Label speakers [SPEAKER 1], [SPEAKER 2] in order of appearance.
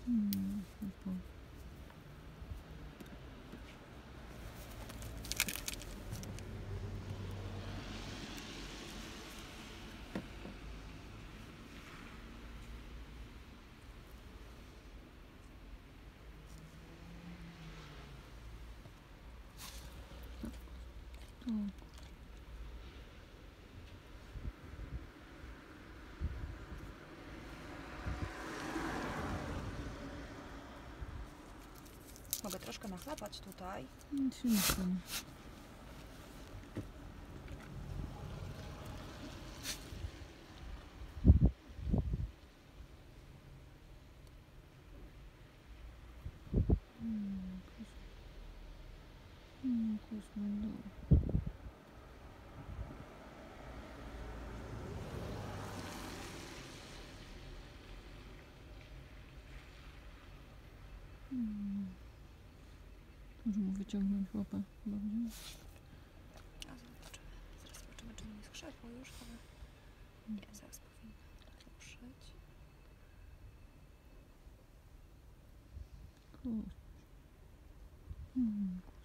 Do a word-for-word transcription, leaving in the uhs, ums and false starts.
[SPEAKER 1] Hmm, chyba. Tak.
[SPEAKER 2] Mogę troszkę nachlapać tutaj.
[SPEAKER 1] Nic się nie stanie. Hmm, hmm, kosmos, hmm. Może mu wyciągnąć łapę bardziej?
[SPEAKER 2] A zobaczymy. Zaraz zobaczymy, czy nie skrzepło już, ale nie, zaraz powinno ruszyć.
[SPEAKER 1] Kosmos. Hmm.